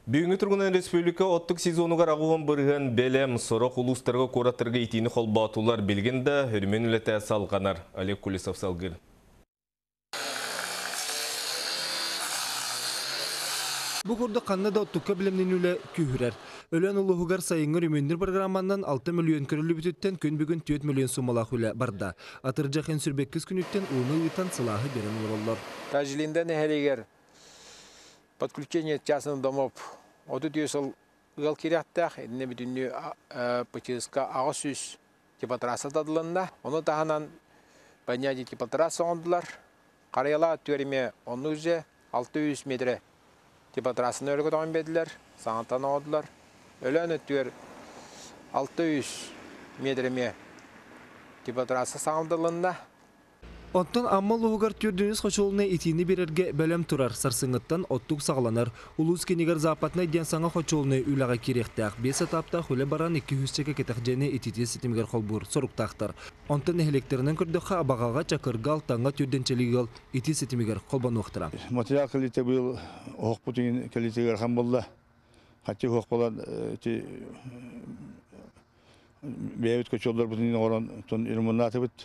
Бүгінгі тұрғынан республика оттық сезонуға рағуын бұрған бәлем сұрық ұлыстарға қоратырға етені қолбатулар білгенді үрмен үлеті салғанар. Олег Кулисов салғыр. Бұғырды қаннада оттыққа білімнен үлі күйірер. Өлен ұлығығар сайыңыр үмендір программандан 6 миллион көрілі бүтіттен күн бүгін 4 миллион сумалақ үлі барды. Атыр жақын сүрбеккіз күніттен ұлыны ұйтан сылағы берін ұлылар. Тәжілінде нәхелегер подключение частных домов от дүйесіл ұғал керяқтақ, әдіне бүтінні пытығызға ағыз типа трасса дадылында. Оны тағынан понятие типа трасса ондылар. Қарайала төреме оны үзе 600 метре типа трассаны өргі тоғын беділер, саңаттан оғыдылар. Өләні төр 600 метреме типа трасса саңылдылында. Оттан аммал ұғығар түрдіңіз қочолына етені берерге бәлем тұрар, сарсыңыттан оттық сағыланар. Улус кенегер запатына ден саңа қочолына үліға керектіғ. 5 этапта хүлі баран 200-ке кетақ және ететі сетімгер қолбұр сұрықтақтар. Онтан әхелектерінен күрдіға абағаға чакырғал таңға түрденчелігіл еті сетімгер қолбан оқтыра. Материал кәліте бұл оқ бұтын кәлітегер қан болды. Қатты оқ болан бәйбіт көчолдар бұтын оран ирмунаты бұт.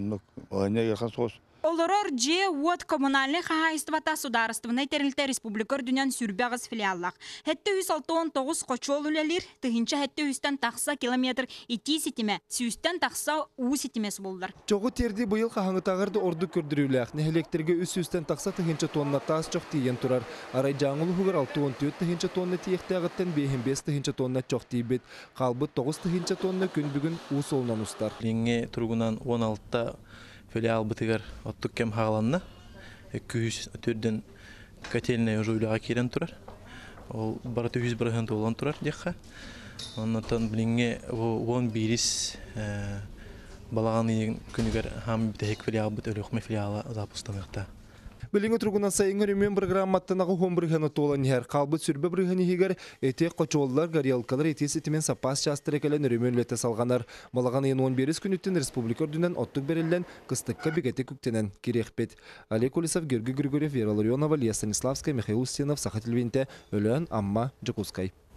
Олорор же от коммунальный хозяйствата сударственной терилте республикар дүнян сүрбәгыз филиаллах. Хетте 169 қочол үлелер, тыгынча хетте 100-тен тақса километр ити сетиме, 100-тен тақса у сетимес болдар. Чоғы терді бұйыл қағаңытағырды орды көрдіруләқ. Нәхелектерге 300-тен тақса тыгынча тонна тас жоқ тиен тұрар. Арай жаңылы хугар 6-14 тыгынча тонна тиектәғыттен 5 тыгынча тонна жоқ тейбет. Қалбы 9 тыгынча тонна күн бүгін у солынан ұстар. Ленге тұрғынан 16-та филиал бытыгар оттук кем хағаланна. 200 түрден котельная уже үліға керен тұрар. Ол бары 200 бірген толан тұрар деққа. Оннан білінге 10 бирис балаған күнігер хам бітәйік филиал бұт өліқме филиалы запустамақта. Біліңі тұрғынан сайыңыр үмен программаттанағы хом біргені толан ер. Қалбыт сүрбі біргені егер әтек қочолылар гариялқалар әтес етімен сапас частыр әкелен үрімен үлеті салғанар. Малаған ең 11 күніттен республика үрдінен оттық берілден қыстыққа бігеті күктенен керек бет. Олег Кулисов, Георгий Григорьев, Вера Ларионова, Лия Станиславская, Михаил Устинов, Саха Телевинте, Өлен, Амма, Джакускай.